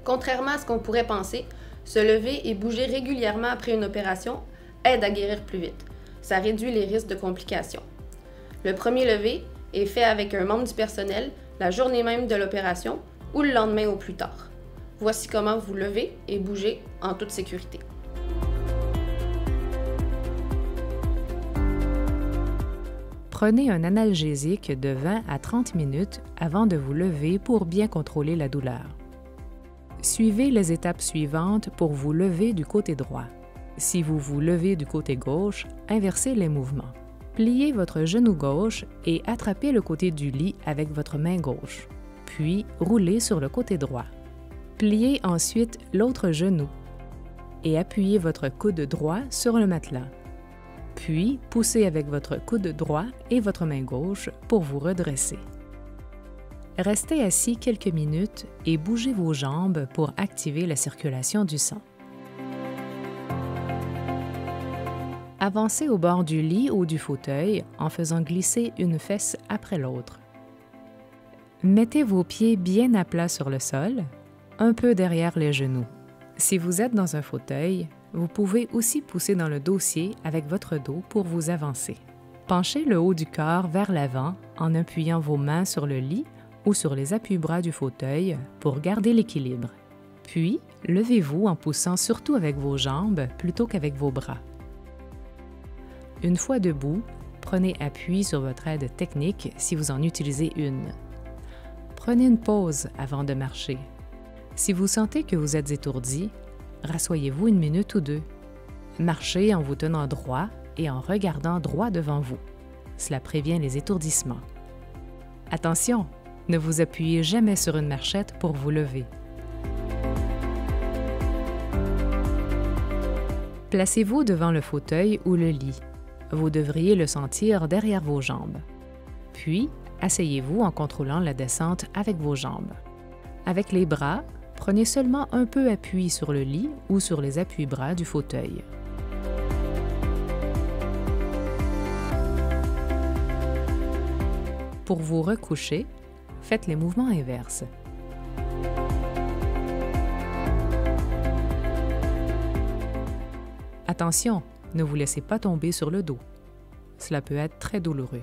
Contrairement à ce qu'on pourrait penser, se lever et bouger régulièrement après une opération aide à guérir plus vite. Ça réduit les risques de complications. Le premier lever est fait avec un membre du personnel la journée même de l'opération ou le lendemain au plus tard. Voici comment vous lever et bouger en toute sécurité. Prenez un analgésique de 20 à 30 minutes avant de vous lever pour bien contrôler la douleur. Suivez les étapes suivantes pour vous lever du côté droit. Si vous vous levez du côté gauche, inversez les mouvements. Pliez votre genou gauche et attrapez le côté du lit avec votre main gauche. Puis, roulez sur le côté droit. Pliez ensuite l'autre genou et appuyez votre coude droit sur le matelas. Puis, poussez avec votre coude droit et votre main gauche pour vous redresser. Restez assis quelques minutes et bougez vos jambes pour activer la circulation du sang. Avancez au bord du lit ou du fauteuil en faisant glisser une fesse après l'autre. Mettez vos pieds bien à plat sur le sol, un peu derrière les genoux. Si vous êtes dans un fauteuil, vous pouvez aussi pousser dans le dossier avec votre dos pour vous avancer. Penchez le haut du corps vers l'avant en appuyant vos mains sur le lit ou sur les appuis-bras du fauteuil pour garder l'équilibre. Puis, levez-vous en poussant surtout avec vos jambes plutôt qu'avec vos bras. Une fois debout, prenez appui sur votre aide technique si vous en utilisez une. Prenez une pause avant de marcher. Si vous sentez que vous êtes étourdi, rassoyez-vous une minute ou deux. Marchez en vous tenant droit et en regardant droit devant vous. Cela prévient les étourdissements. Attention, ne vous appuyez jamais sur une marchette pour vous lever. Placez-vous devant le fauteuil ou le lit. Vous devriez le sentir derrière vos jambes. Puis, asseyez-vous en contrôlant la descente avec vos jambes. Avec les bras, prenez seulement un peu appui sur le lit ou sur les appuis-bras du fauteuil. Pour vous recoucher, faites les mouvements inverses. Attention, ne vous laissez pas tomber sur le dos. Cela peut être très douloureux.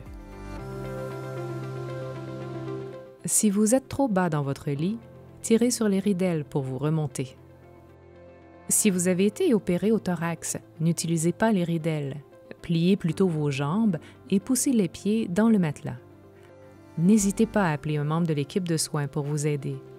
Si vous êtes trop bas dans votre lit, tirez sur les ridelles pour vous remonter. Si vous avez été opéré au thorax, n'utilisez pas les ridelles. Pliez plutôt vos jambes et poussez les pieds dans le matelas. N'hésitez pas à appeler un membre de l'équipe de soins pour vous aider.